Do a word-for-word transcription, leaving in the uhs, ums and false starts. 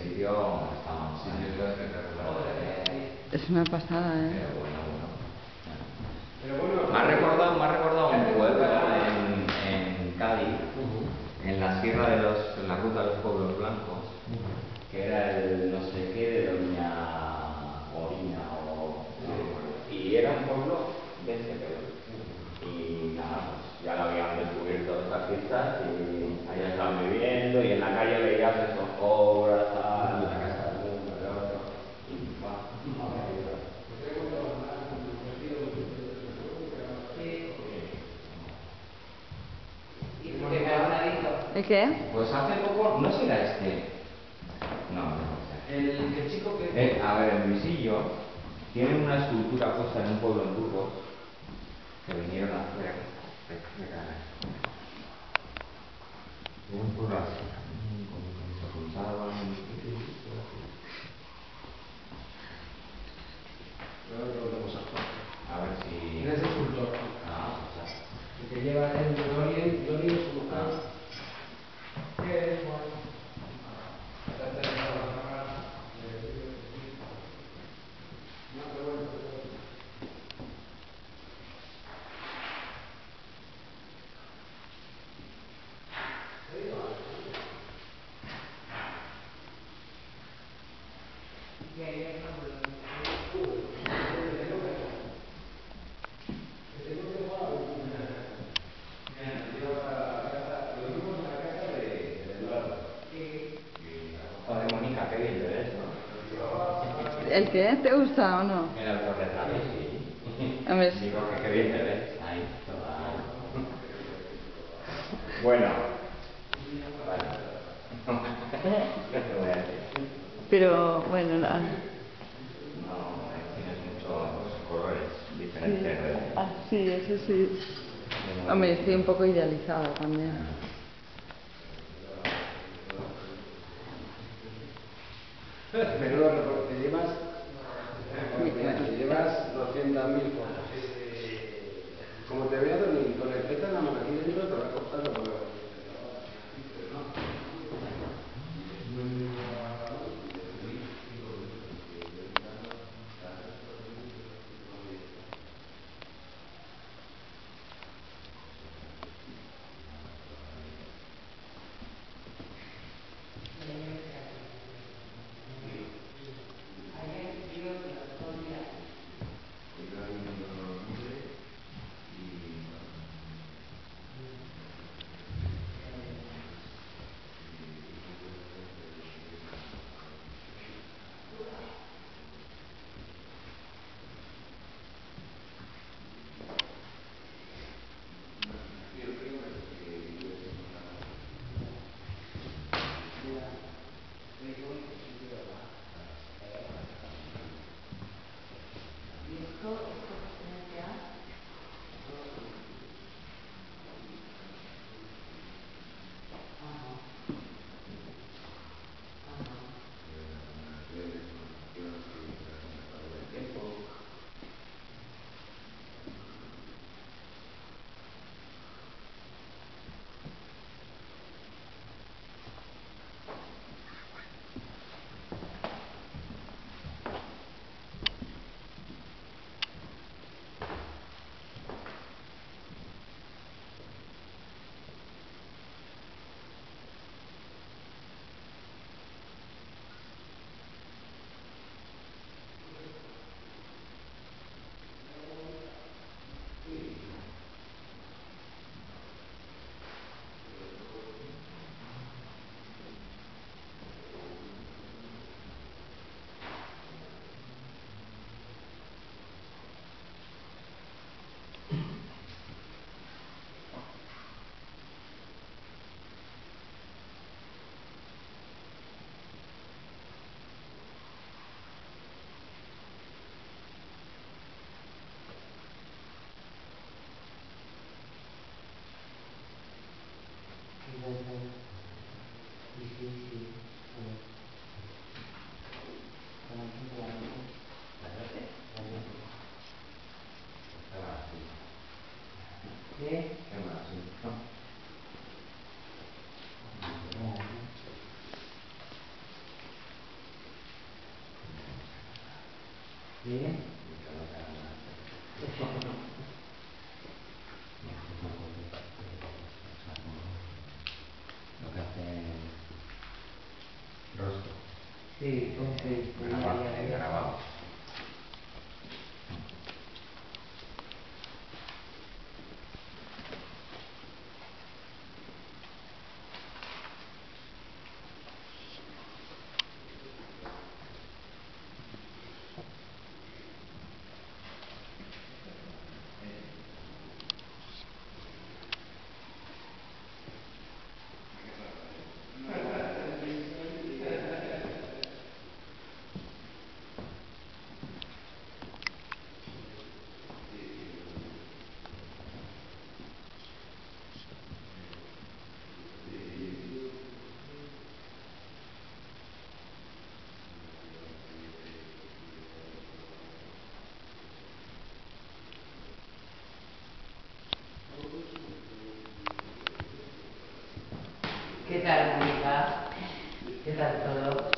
sitio está mal. Sí, sí, es espectacular. Es una pasada, ¿eh? Pero bueno, bueno. Pero bueno, Me ha recordado, me ha recordado un pueblo en, en Cádiz, uh-huh. en la sierra de los, en la ruta de los pueblos blancos, uh-huh. que era el no sé qué de Doña Oriña o no, y era un pueblo de este pueblo. Y nada, pues ya lo habían descubierto los artistas y allá estaban viviendo y en la calle veías esos obras, tal, la casa del uno, del otro, y va, ¿El qué? pues hace poco, no será este. No, no sé. El, el chico que. Eh, a ver, en Visillo tienen una escultura puesta en un pueblo en Burgos que vinieron a hacer. Era un pueblo así, con se juntaban. A ver si. ¿Quién es el escultor? Ah, o sea. El que lleva el Lorien, Lorien es un Ah. ¿Qué es? Bueno. Joder, Mónica, qué bien te ves, ¿no? ¿El qué? ¿Te gusta o no? El autorretrato, sí. A ver. Digo que qué bien te ves. Ahí, toda. Bueno. Vale. ¿Qué te voy a decir? Pero, bueno, nada. No, tienes muchos colores diferentes. Sí. De... Ah, sí, eso sí. Hombre, estoy un poco idealizada también. Pero te llevas, te llevas doscientas mil fotos. Como te veo ni con el peta en la mano aquí dentro te va a costar lo que ¿Sí? Lo que hace rostro. Sí, entonces, Grabado, grabado. ¿Qué tal, Mónica? ¿Qué tal todo?